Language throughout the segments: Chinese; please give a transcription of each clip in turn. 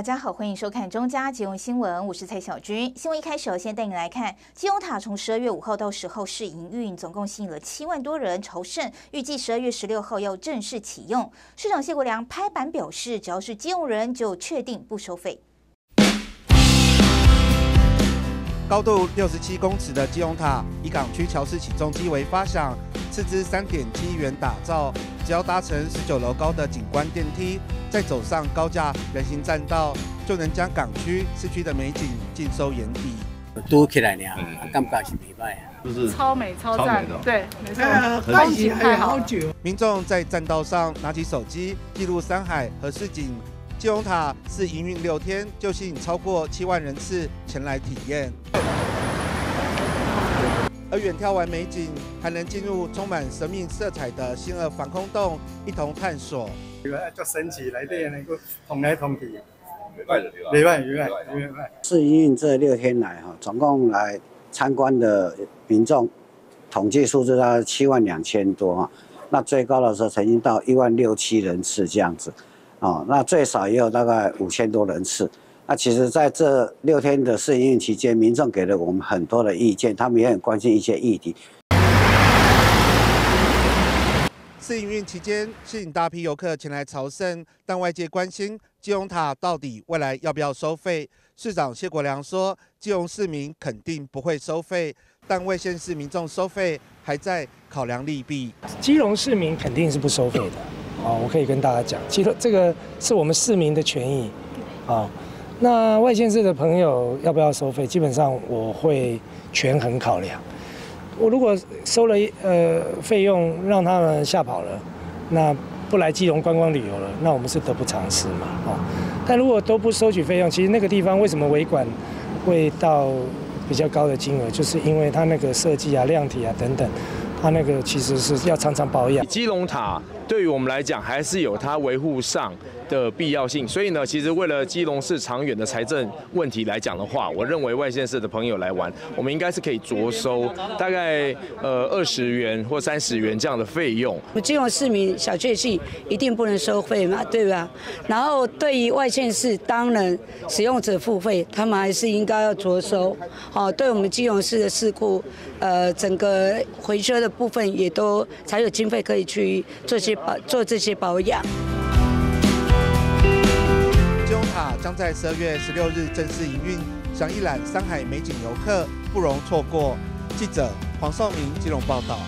家好，欢迎收看中嘉基隆新闻，我是蔡小军。新闻一开始，先带你来看基隆塔从12月5号到10号试营运，总共吸引了7万多人朝圣，预计12月16号要正式启用。市长谢国良拍板表示，只要是基隆人就确定不收费。 高度67公尺的基隆塔，以港区桥式起重机为发想，斥资3.7亿元打造。只要搭乘19楼高的景观电梯，再走上高架人行栈道，就能将港区市区的美景尽收眼底。 拄起来呢，感觉是袂歹啊， 就是超美超赞，对，没错， 风景太好。 民众在栈道上拿起手机记录山海和市景。基隆塔是营运6天，就吸引超过7万人次前来体验。而远眺完美景，还能进入充满生命色彩的星河防空洞，一同探索。 足神奇，内底能够通来通去，袂歹。 试营运这6天来总共来参观的民众统计数字大概7万2千多那最高的时候曾经到1万6、7人次这样子。那最少也有大概5000多人次。那其实在这6天的试营运期间，民众给了我们很多的意见，他们也很关心一些议题。 试营运期间，吸引大批游客前来朝圣，但外界关心基隆塔到底未来要不要收费。市长谢国良说，基隆市民肯定不会收费，但外县市民众收费还在考量利弊。 基隆市民肯定是不收费的。我可以跟大家讲，其实这个是我们市民的权益，那外县市的朋友要不要收费？基本上我会权衡考量。我如果收了费用让他们吓跑了，那不来基隆观光旅游了，那我们是得不偿失嘛，但如果都不收取费用，其实那个地方为什么维管会到比较高的金额，就是因为它那个设计啊、量体啊等等，它那个其实是要常常保养。 基隆塔对于我们来讲，还是有它维护上的必要性。所以呢，其实为了基隆市长远的财政问题来讲的话，我认为外县市的朋友来玩，我们应该是可以着收大概20元或30元这样的费用。 基隆市民小确幸一定不能收费嘛，对吧？然后对于外县市，当然使用者付费，他们还是应该要着收。对我们基隆市的市库，整个回收的部分也都才有经费可以去做这些保养。 基隆塔将在12月16日正式营运，想一览山海美景游客不容错过。记者黄少明基隆报道。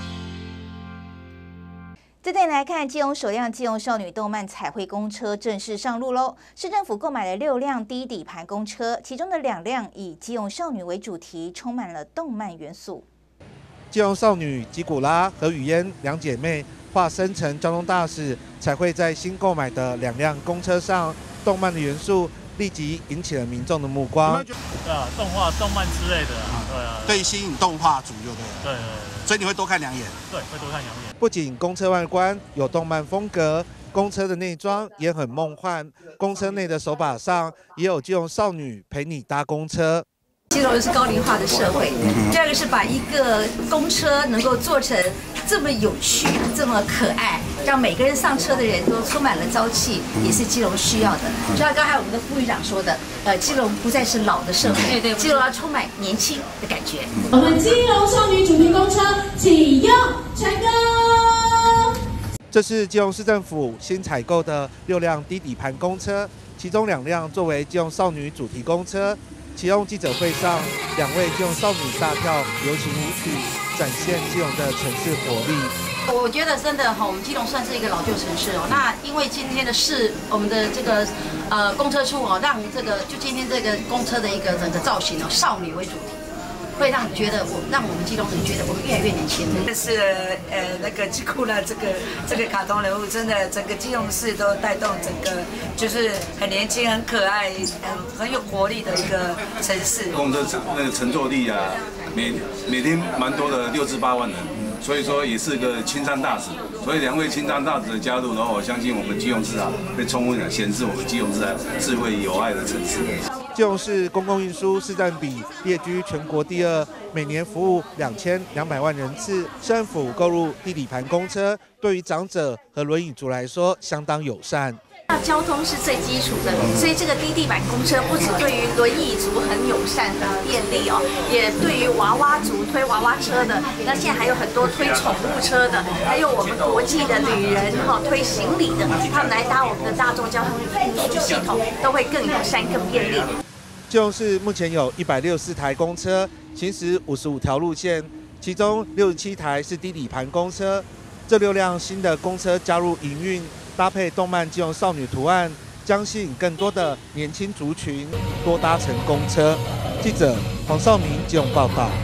再带你来看，基隆首辆基隆少女动漫彩绘公车正式上路喽！市政府购买了6辆低底盘公车，其中的2辆以基隆少女为主题，充满了动漫元素。 基隆少女吉古拉和雨嫣2姐妹化身成交通大使，彩绘在新购买的2辆公车上，动漫的元素立即引起了民众的目光。 动画、动漫之类的，对啊， 对，吸引动画组就对。对，所以你会多看2眼。 对，会多看2眼。 不仅公车外观有动漫风格，公车的内装也很梦幻。公车内的手把上也有基隆少女陪你搭公车。 基隆是高龄化的社会，第2个是把一个公车能够做成这么有趣、这么可爱，让每个人上车的人都充满了朝气，也是基隆需要的。就像刚才我们的副议长说的，基隆不再是老的社会，基隆要充满年轻的感觉。 我们基隆少女主题公车启用成功。 这是基隆市政府新采购的6辆低底盘公车，其中2辆作为基隆少女主题公车。启用记者会上，2位基隆少女大跳流行舞曲，展现基隆的城市活力。 我觉得真的我们基隆算是一个老旧城市那因为今天的我们的这个公车处让就今天这个公车的一个整个造型少女为主题。会让我们基隆人觉得我们越来越年轻。 但是那个吉库拉这个卡通人物，真的整个基隆市都带动整个就是很年轻、很可爱、很有活力的一个城市。 公车那个乘坐力啊，每天蛮多的6至8万人，所以说也是个青山大使。所以2位青山大使的加入，然后我相信我们基隆市会充分的显示我们基隆市智慧有爱的城市。 基隆市公共运输市占比列居全国第2，每年服务2200万人次。市政府购入低底盘公车，对于长者和轮椅族来说相当友善。 交通是最基础的，所以这个低地板公车不只对于轮椅族很友善的便利哦，也对于娃娃族推娃娃车的，那现在还有很多推宠物车的，还有我们国际的旅人推行李的，他们来搭我们的大众交通运输系统都会更友善、更便利。 基隆市目前有164台公车，行驶55条路线，其中67台是低底盘公车。这6辆新的公车加入营运，搭配动漫基隆少女图案，将吸引更多的年轻族群多搭乘公车。记者黄少明基隆报道。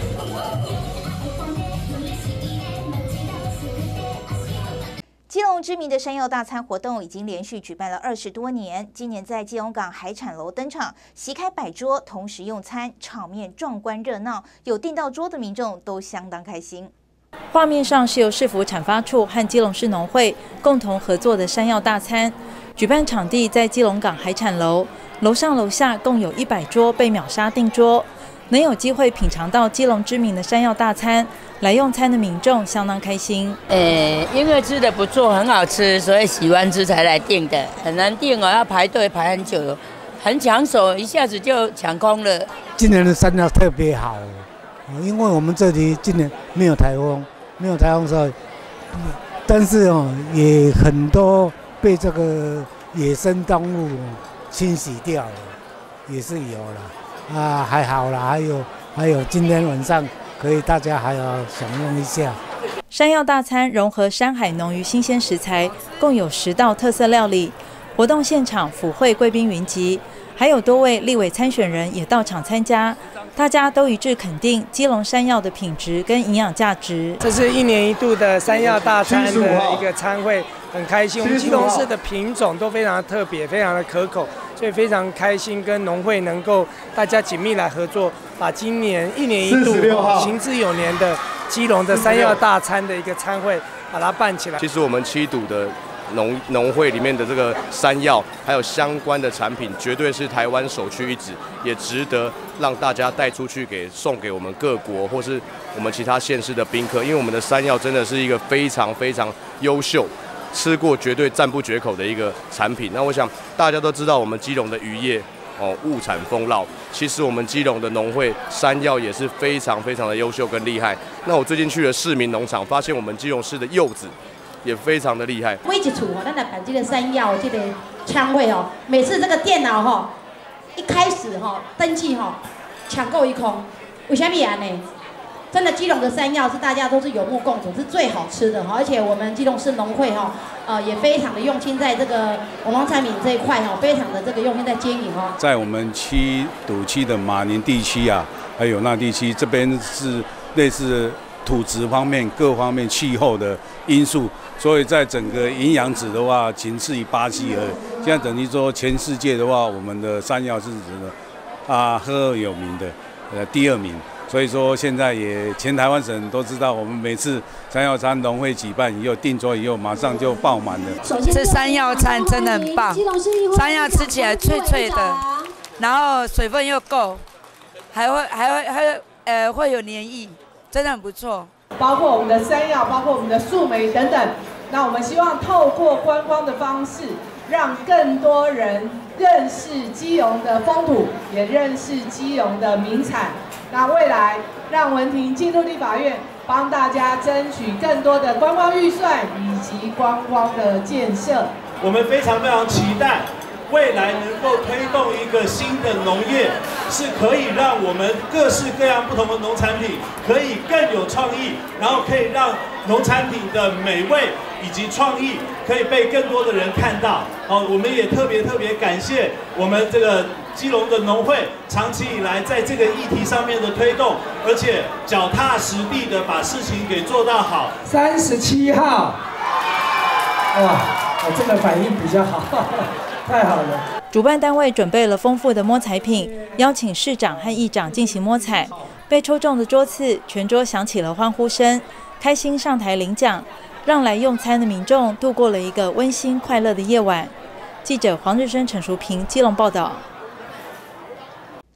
基隆知名的山药大餐活动已经连续举办了20多年，今年在基隆港海产楼登场，席开百桌，同时用餐，场面壮观热闹，有订到桌的民众都相当开心。 画面上是由市府产发处和基隆市农会共同合作的山药大餐，举办场地在基隆港海产楼，楼上楼下共有100桌被秒杀订桌，能有机会品尝到基隆知名的山药大餐，来用餐的民众相当开心。 因为吃的不错，很好吃，所以喜欢吃才来订的，很难订哦，要排队排很久，很抢手，一下子就抢空了。 今年的山药特别好。因为我们这里今年没有台风，所以，但是也很多被这个野生动物清洗掉了，也是有了啊，还好啦。还有今天晚上可以大家还要享用一下。 山药大餐融合山海农渔新鲜食材，共有10道特色料理。活动现场府会贵宾云集，还有多位立委参选人也到场参加。大家都一致肯定基隆山药的品质跟营养价值。 这是1年1度的山药大餐的一个餐会，很开心。我们基隆市的品种都非常的特别，非常的可口，所以非常开心跟农会能够大家紧密来合作，把今年1年1度行之有年的基隆的山药大餐的一个餐会把它办起来。 其实我们7堵的农会里面的这个山药，还有相关的产品，绝对是台湾首屈一指，也值得让大家带出去送给我们各国或是我们其他县市的宾客。因为我们的山药真的是一个非常非常优秀，吃过绝对赞不绝口的一个产品。那我想大家都知道，我们基隆的渔业物产丰饶，其实我们基隆的农会山药也是非常非常的优秀跟厉害。那我最近去了市民农场，发现我们基隆市的柚子也非常的厉害。 每一处咱来办这个山药这个餐会每次这个电脑一开始登记抢购一空，为什么啊呢？真的基隆的山药是大家都是有目共睹，是最好吃的而且我们基隆市农会也非常的用心在这个农产品这一块非常的这个用心在经营在我们7堵区的马宁地区啊，还有那地区这边是类似土质方面各方面气候的因素，所以在整个营养值的话，仅次于巴西而已。现在等于说全世界的话，我们的山药是赫有名的第2名。所以说现在也全台湾省都知道，我们每次山药餐农会举办以后订桌以后，马上就爆满了。 这山药餐真的很棒，山药吃起来脆脆的，然后水分又够，还会有黏液，真的很不错。 包括我们的山药，包括我们的树莓等等。那我们希望透过观光的方式，让更多人认识基隆的风土，也认识基隆的名产。那未来让文婷进入立法院，帮大家争取更多的观光预算以及观光的建设。 我们非常非常期待未来能够推动一个新的农业，是可以让我们各式各样不同的农产品可以更有创意，然后可以让农产品的美味以及创意可以被更多的人看到。我们也特别感谢我们这个基隆的农会长期以来在这个议题上面的推动，而且脚踏实地的把事情给做到好。 37号，哇，这个反应比较好。太好了！ 主办单位准备了丰富的摸彩品，邀请市长和议长进行摸彩。被抽中的桌次，全桌响起了欢呼声，开心上台领奖，让来用餐的民众度过了一个温馨快乐的夜晚。记者黄日升、陈淑平基隆报道。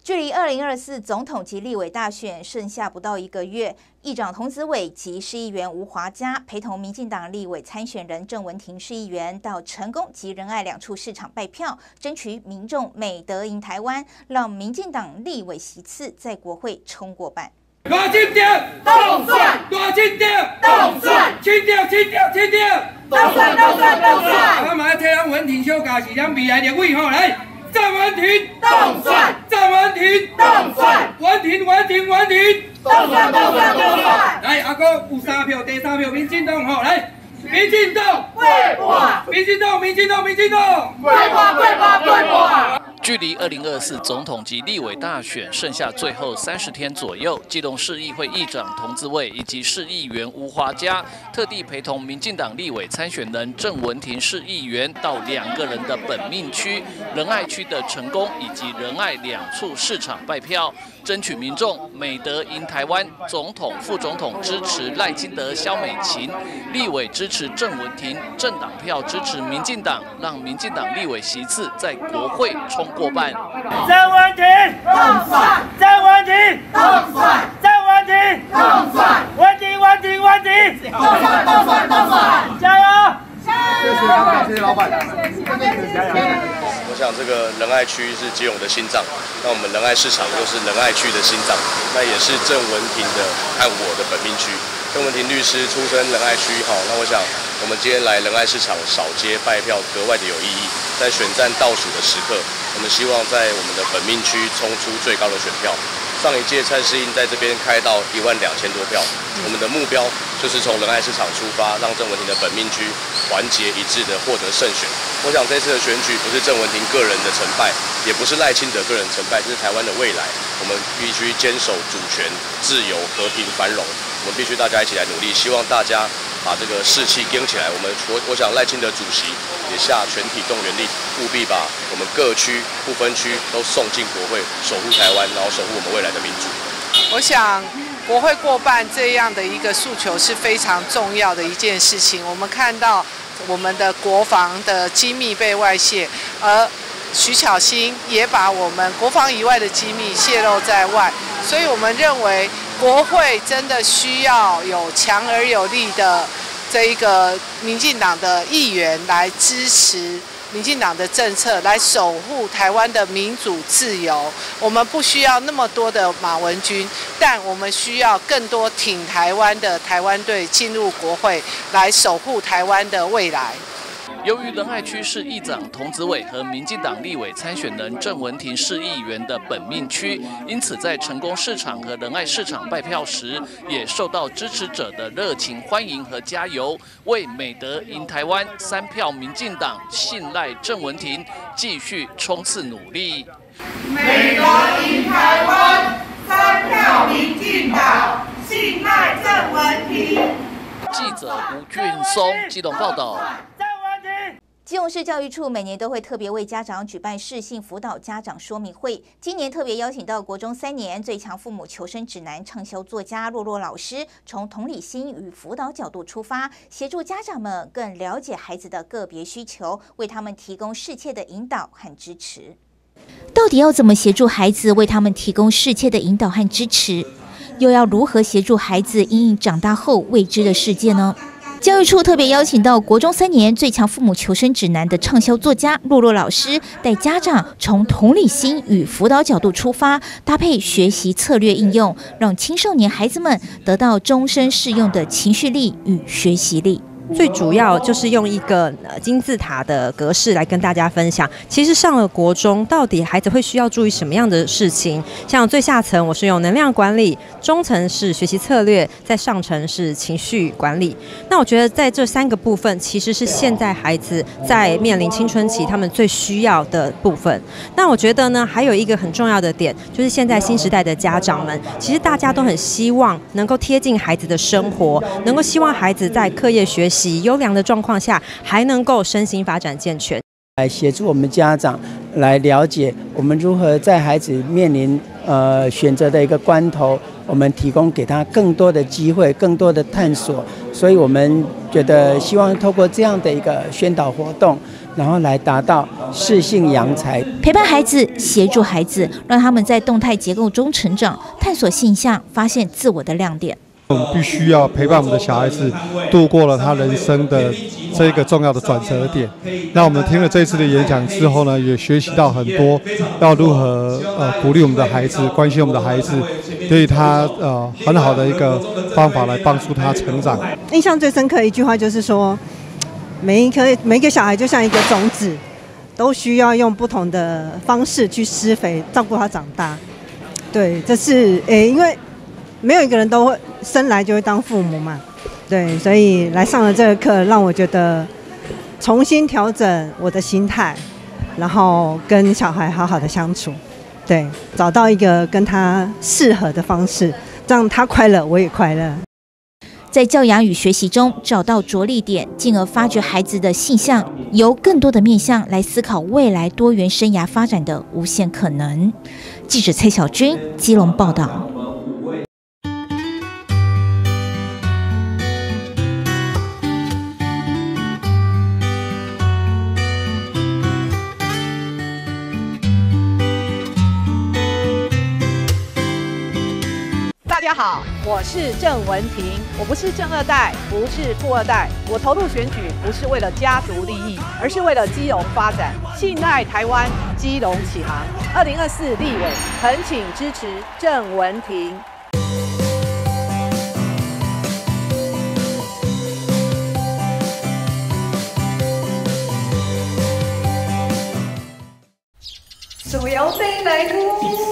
距离2024总统及立委大选剩下不到1个月，议长童子伟及市议员吴华嘉陪同民进党立委参选人郑文婷市议员到成功及仁爱2处市场拜票，争取民众美德赢台湾，让民进党立委席次在国会冲过半。 大金点，动算，大金点，动算，轻点，轻点，轻点，动算，动算，动算。我们来替咱文婷小家是咱未来立委吼，来。郑文婷动算，郑文婷动算，文婷，文婷，文婷动算，动算，动算。来，阿哥有3票，第3票民进党吼，来，民进党会挂，民进党，民进党，民进党会挂，会挂，会挂。 距离2024总统及立委大选剩下最后30天左右，基隆市议会议长童子伟以及市议员吴华嘉特地陪同民进党立委参选人郑文婷市议员到2个人的本命区仁爱区的成功以及仁爱2处市场拜票，争取民众美德赢台湾，总统、副总统支持赖清德、萧美琴，立委支持郑文婷，政党票支持民进党，让民进党立委席次在国会冲过半。 郑文婷动算，郑文婷动算，郑文婷动算，文婷，文婷，文婷动算，动算，动算，加油！谢谢老板，谢谢老板， 我想这个仁爱区是基隆的心脏，那我们仁爱市场又是仁爱区的心脏，那也是郑文婷的和我的本命区。郑文婷律师出身仁爱区，好，那我想我们今天来仁爱市场扫街拜票格外的有意义。在选战倒数的时刻，我们希望在我们的本命区冲出最高的选票。上一届蔡适应在这边开到12000多票，我们的目标就是从仁爱市场出发，让郑文婷的本命区团结一致的获得胜选。我想这次的选举不是郑文婷个人的成败，也不是赖清德个人成败，这是台湾的未来。我们必须坚守主权、自由、和平、繁荣。我们必须大家一起来努力，希望大家把这个士气跟起来。我想赖清德主席也下全体动员力，务必把我们各区不分区都送进国会，守护台湾，然后守护我们未来的民主。 我想国会过半这样的一个诉求是非常重要的一件事情。我们看到我们的国防的机密被外泄，而徐巧芯也把我们国防以外的机密泄露在外，所以我们认为国会真的需要有强而有力的这一个民进党的议员来支持民进党的政策，来守护台湾的民主自由。我们不需要那么多的马文君，但我们需要更多挺台湾的台湾队进入国会，来守护台湾的未来。 由于仁爱区市议长童子伟和民进党立委参选人郑文婷市议员的本命区，因此在成功市场和仁爱市场拜票时，也受到支持者的热情欢迎和加油，为美德赢台湾3票民进党信赖郑文婷，继续冲刺努力。 美德赢台湾3票民进党信赖郑文婷。 记者吴俊松基隆报道。 基隆市教育处每年都会特别为家长举办适性辅导家长说明会，今年特别邀请到国中3年最强父母求生指南畅销作家洛洛老师，从同理心与辅导角度出发，协助家长们更了解孩子的个别需求，为他们提供适切的引导和支持。到底要怎么协助孩子，为他们提供适切的引导和支持？又要如何协助孩子因应长大后未知的世界呢？教育处特别邀请到国中3年最强父母求生指南的畅销作家洛洛老师，带家长从同理心与辅导角度出发，搭配学习策略应用，让青少年孩子们得到终身适用的情绪力与学习力。 最主要就是用一个金字塔的格式来跟大家分享，其实上了国中到底孩子会需要注意什么样的事情，像最下层我是用能量管理，中层是学习策略，在上层是情绪管理。那我觉得在这3个部分其实是现在孩子在面临青春期他们最需要的部分。那我觉得呢，还有一个很重要的点，就是现在新时代的家长们，其实大家都很希望能够贴近孩子的生活，能够希望孩子在课业学习优良的状况下，还能够身心发展健全， 来协助我们家长来了解我们如何在孩子面临选择的一个关头，我们提供给他更多的机会，更多的探索， 所以我们觉得希望透过这样的一个宣导活动，然后来达到适性扬才， 陪伴孩子，协助孩子，让他们在动态结构中成长，探索性向，发现自我的亮点。 我们必须要陪伴我们的小孩子度过了他人生的这个重要的转折点。那我们听了这次的演讲之后呢，也学习到很多，要如何鼓励我们的孩子，关心我们的孩子，给予他很好的一个方法来帮助他成长。 印象最深刻的一句话就是说，每一个小孩就像一个种子，都需要用不同的方式去施肥，照顾他长大。对，这是因为没有一个人都会生来就会当父母嘛，对，所以来上了这个课，让我觉得重新调整我的心态，然后跟小孩好好的相处，对，找到一个跟他适合的方式，让他快乐，我也快乐。 在教养与学习中找到着力点，进而发掘孩子的性向，由更多的面向来思考未来多元生涯发展的无限可能。记者蔡小军，基隆报道。 大家好，我是郑文婷，我不是正二代，不是富二代，我投入选举不是为了家族利益，而是为了基隆发展，信赖台湾，基隆起航。2024立委，恳请支持郑文婷。 手摇杯来过。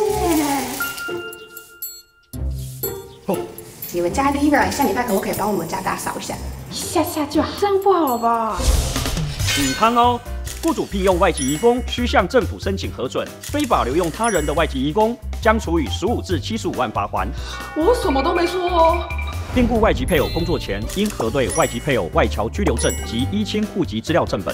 你们家 Liva 下礼拜可不可以帮我们家打扫一下？ 一下下就好，这样不好吧？ 警康哦，雇主聘用外籍移工需向政府申请核准，非法留用他人的外籍移工将处以15至75万罚锾。 我什么都没说哦。 聘雇外籍配偶工作前，应核对外籍配偶外侨居留证及依亲户籍资料正本。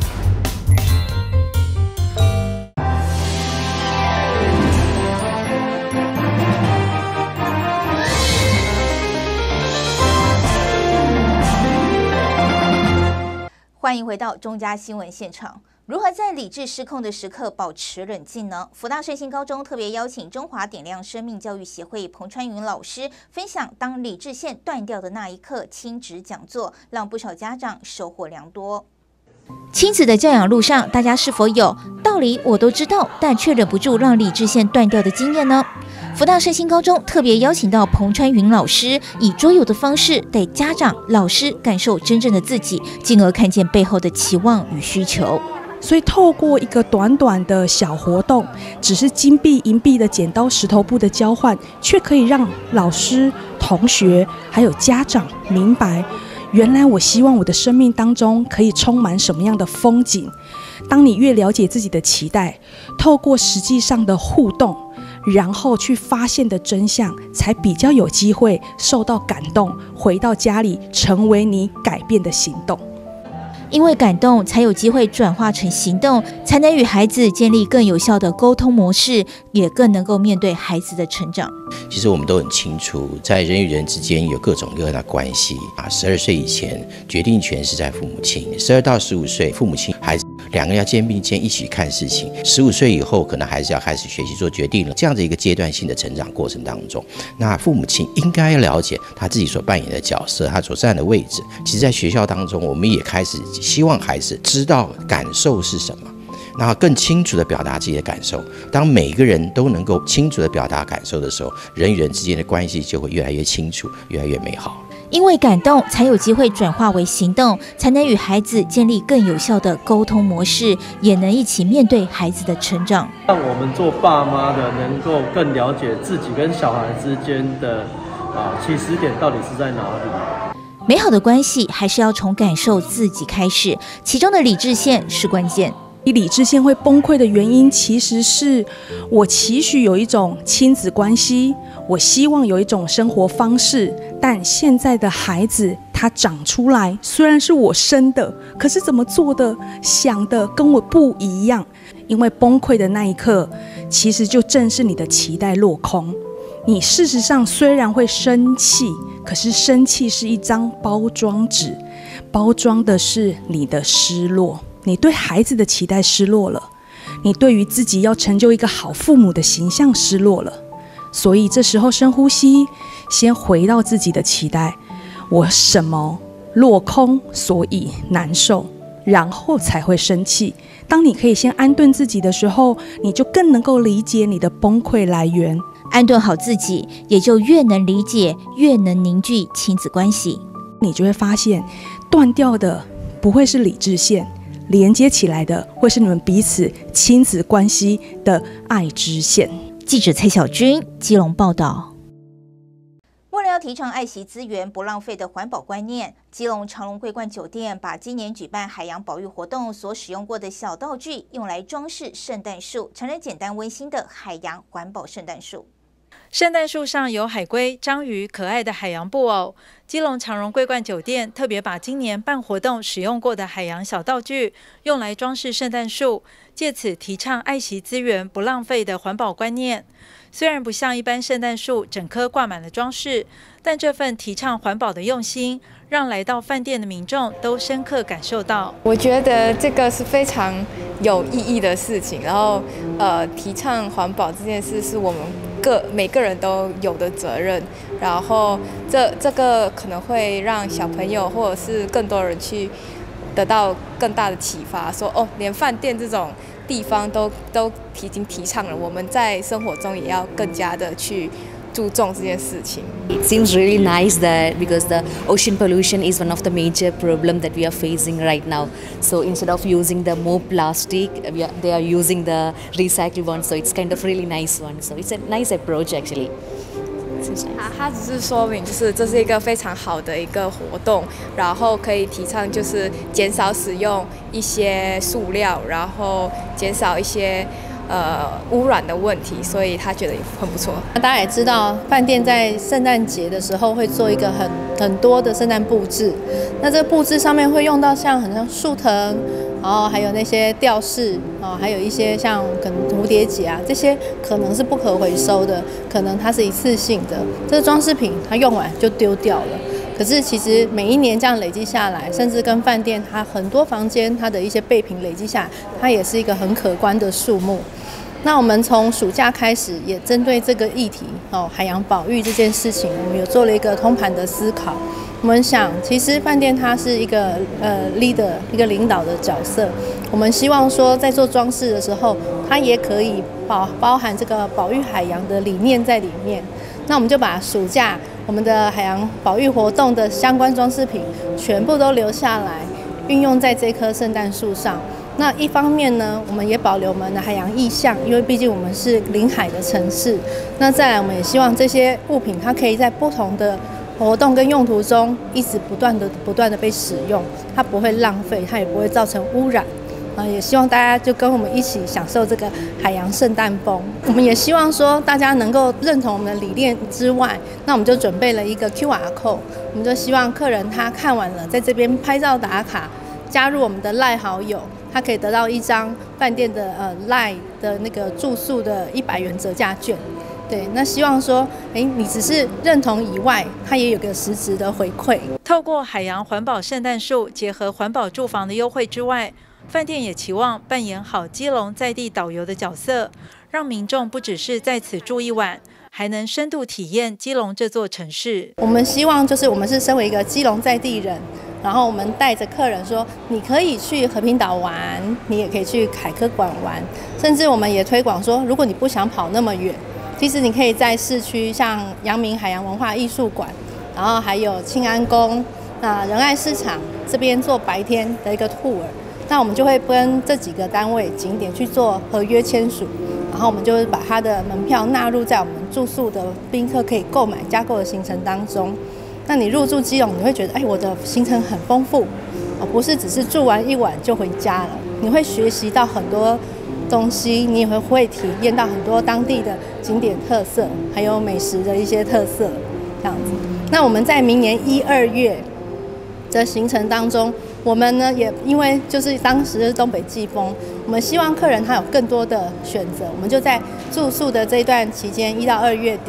欢迎回到中嘉新闻现场。如何在理智失控的时刻保持冷静呢？福大圣心高中特别邀请中华点亮生命教育协会彭川云老师分享当理智线断掉的那一刻亲子讲座，让不少家长收获良多。亲子的教养路上，大家是否有道理我都知道，但却忍不住让理智线断掉的经验呢？福大圣心高中特别邀请到彭川云老师，以桌游的方式带家长、老师感受真正的自己，进而看见背后的期望与需求。 所以透过一个短短的小活动，只是金币银币的剪刀石头布的交换，却可以让老师、同学还有家长明白，原来我希望我的生命当中可以充满什么样的风景。当你越了解自己的期待，透过实际上的互动，然后去发现的真相，才比较有机会受到感动，回到家里成为你改变的行动。 因为感动，才有机会转化成行动，才能与孩子建立更有效的沟通模式，也更能够面对孩子的成长。 其实我们都很清楚，在人与人之间有各种各样的关系12岁以前，决定权是在父母亲；12到15岁，父母亲孩子两个要肩并肩一起看事情；15岁以后，可能还是要开始学习做决定了。这样的一个阶段性的成长过程当中，那父母亲应该了解他自己所扮演的角色，他所站的位置。其实，在学校当中，我们也开始希望孩子知道感受是什么，然后更清楚地表达自己的感受。当每个人都能够清楚地表达感受的时候，人与人之间的关系就会越来越清楚，越来越美好。 因为感动，才有机会转化为行动，才能与孩子建立更有效的沟通模式，也能一起面对孩子的成长。 让我们做爸妈的能够更了解自己跟小孩之间的起始点到底是在哪里。 美好的关系还是要从感受自己开始，其中的理智线是关键。 理智线会崩溃的原因，其实是我期许有一种亲子关系，我希望有一种生活方式，但现在的孩子他长出来，虽然是我生的，可是怎么做的、想的跟我不一样。因为崩溃的那一刻，其实就正是你的期待落空。 你事实上虽然会生气，可是生气是一张包装纸，包装的是你的失落，你对孩子的期待失落了，你对于自己要成就一个好父母的形象失落了。所以这时候深呼吸，先回到自己的期待，我什么落空，所以难受，然后才会生气。当你可以先安顿自己的时候，你就更能够理解你的崩溃来源。 安顿好自己，也就越能理解，越能凝聚亲子关系。 你就会发现，断掉的不会是理智线，连接起来的会是你们彼此亲子关系的爱之线。 记者蔡小军，基隆报道。为了要提倡爱惜资源、不浪费的环保观念，基隆长隆桂冠酒店把今年举办海洋保育活动所使用过的小道具用来装饰圣诞树，成了简单温馨的海洋环保圣诞树。 圣诞树上有海龟、章鱼、可爱的海洋布偶。基隆长荣桂冠酒店特别把今年办活动使用过的海洋小道具用来装饰圣诞树，借此提倡爱惜资源、不浪费的环保观念。虽然不像一般圣诞树整棵挂满了装饰，但这份提倡环保的用心，让来到饭店的民众都深刻感受到。 我觉得这个是非常有意义的事情，然后提倡环保这件事是我们每个人都有的责任，然后这个可能会让小朋友或者是更多人去得到更大的启发，说哦，连饭店这种地方都已经提倡了，我们在生活中也要更加的去注重这件事情。 It seems really nice that because the ocean pollution is one of the major problem that we are facing right now. So instead of using the more plastic, they are using the recycled one. So it's kind of really nice one. So it's a nice approach actually. 它只是说明，就是这是一个非常好的一个活动，然后可以提倡就是减少使用一些塑料，然后减少一些污染的问题，所以他觉得很不错。 大家也知道，饭店在圣诞节的时候会做一个很多的圣诞布置，那这个布置上面会用到很像树藤，然后还有那些吊饰啊，还有一些像可能蝴蝶结啊，这些可能是不可回收的，可能它是一次性的，这个装饰品它用完就丢掉了。可是其实每一年这样累积下来，甚至跟饭店它很多房间它的一些备品累积下来，它也是一个很可观的数目。那我们从暑假开始，也针对这个议题海洋保育这件事情，我们有做了一个通盘的思考。我们想，其实饭店它是一个leader， 一个领导的角色。我们希望说，在做装饰的时候，它也可以包含这个保育海洋的理念在里面。那我们就把暑假我们的海洋保育活动的相关装饰品全部都留下来，运用在这棵圣诞树上。那一方面呢，我们也保留我们的海洋意象，因为毕竟我们是临海的城市。那再来，我们也希望这些物品它可以在不同的活动跟用途中一直不断的被使用，它不会浪费，它也不会造成污染。也希望大家就跟我们一起享受这个海洋圣诞风。我们也希望说大家能够认同我们的理念之外，那我们就准备了一个 QR code， 我们就希望客人他看完了，在这边拍照打卡，加入我们的 LINE 好友，他可以得到一张饭店的LINE 的那个住宿的100元折价券。对，那希望说，你只是认同以外，它也有个实质的回馈。 透过海洋环保圣诞树结合环保住房的优惠之外，饭店也期望扮演好基隆在地导游的角色，让民众不只是在此住一晚，还能深度体验基隆这座城市。 我们希望就是我们是身为一个基隆在地人，然后我们带着客人说，你可以去和平岛玩，你也可以去凯科馆玩，甚至我们也推广说，如果你不想跑那么远，其实你可以在市区像阳明海洋文化艺术馆，然后还有庆安宫、仁爱市场这边做白天的一个 tour。那我们就会跟这几个单位景点去做合约签署，然后我们就会把它的门票纳入在我们住宿的宾客可以加购的行程当中。那你入住基隆，你会觉得我的行程很丰富，不是只是住完一晚就回家了，你会学习到很多东西，你也会体验到很多当地的景点特色，还有美食的一些特色，这样子。那我们在明年1、2月的行程当中，我们呢也因为就是当时是东北季风，我们希望客人他有更多的选择，我们就在住宿的这一段期间1到2月底，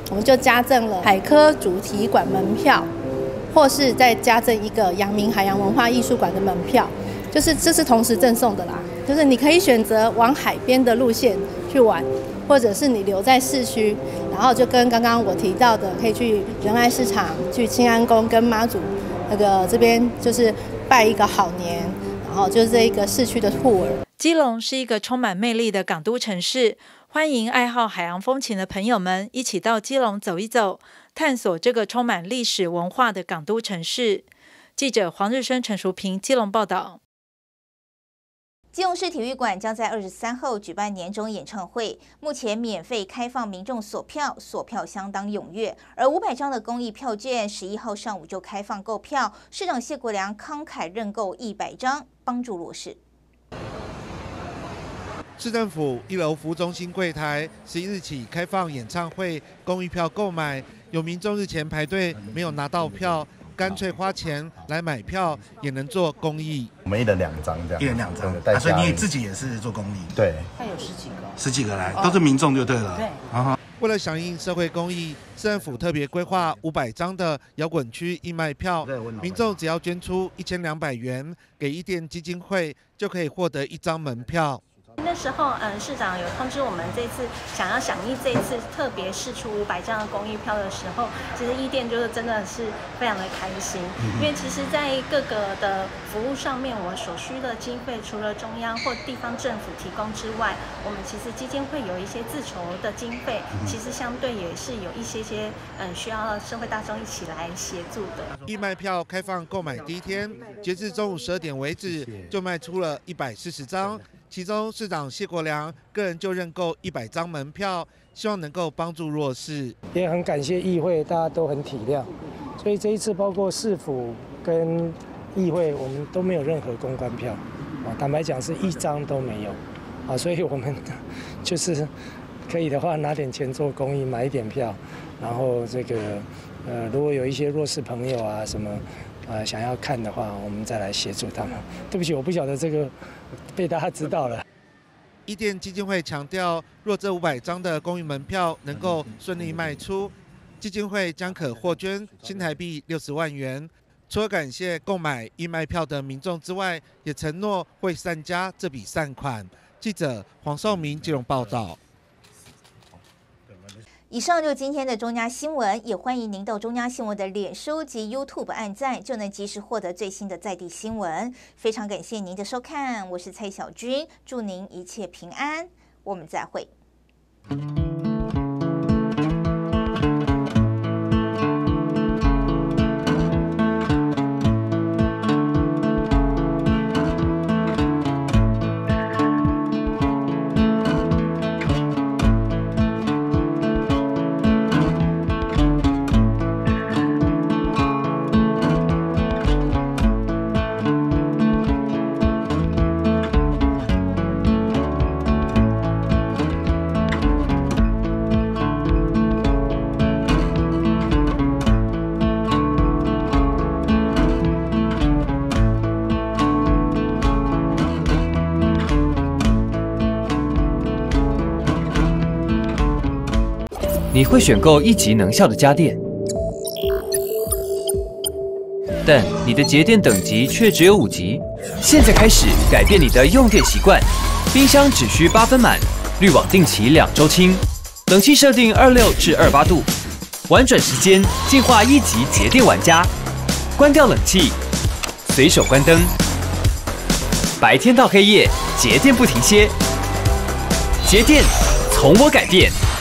我们就加赠了海科主题馆门票，或是再加赠一个阳明海洋文化艺术馆的门票，就是这是同时赠送的啦。就是你可以选择往海边的路线去玩，或者是你留在市区，然后就跟刚刚我提到的，可以去仁爱市场、去清安宫跟妈祖这边就是拜一个好年，然后就是这一个市区的tour。 基隆是一个充满魅力的港都城市，欢迎爱好海洋风情的朋友们一起到基隆走一走，探索这个充满历史文化的港都城市。记者黄日升、陈淑平基隆报道。 基隆市体育馆将在23号举办年终演唱会，目前免费开放民众索票，索票相当踊跃。而500张的公益票券11号上午就开放购票，市长谢国良慷慨认购100张，帮助弱势。 市政府1楼服务中心柜台11日起开放演唱会公益票购买，有民众日前排队没有拿到票，干脆花钱来买票，也能做公益。 我们1人2张这样，1人2张，所以你自己也是做公益？对，他有10几个来，都是民众就对了。对。 为了响应社会公益，市政府特别规划500张的摇滚区义卖票，民众只要捐出1200元给伊甸基金会，就可以获得1张门票。 那时候，市长有通知我们，这次想要响应这一次特别释出500张的公益票的时候，其实伊甸就是真的是非常的开心，因为其实，在各个的服务上面，我们所需的经费，除了中央或地方政府提供之外，我们其实基金会有一些自筹的经费，其实相对也是有一些需要社会大众一起来协助的。 义卖票开放购买第一天，截至中午12点为止，就卖出了140张。其中，市长谢国良个人就认购100张门票，希望能够帮助弱势。 也很感谢议会，大家都很体谅，所以这一次包括市府跟议会，我们都没有任何公关票，坦白讲是1张都没有，所以我们就是可以的话拿点钱做公益，买一点票，然后如果有一些弱势朋友啊什么。想要看的话，我们再来协助他们。对不起，我不晓得这个被大家知道了。 伊甸基金会强调，若这500张的公益门票能够顺利卖出，基金会将可获捐新台币60万元。除了感谢购买义卖票的民众之外，也承诺会善加这笔善款。记者黄少明基隆报道。 以上就是今天的中嘉新闻，也欢迎您到中嘉新闻的脸书及 YouTube 按赞，就能及时获得最新的在地新闻。非常感谢您的收看，我是蔡小君，祝您一切平安，我们再会。 你会选购1级能效的家电，但你的节电等级却只有5级。现在开始改变你的用电习惯，冰箱只需8分满，滤网定期2周清，冷气设定26至28度，玩转时间进化1级节电玩家。关掉冷气，随手关灯，白天到黑夜节电不停歇，节电从我改变。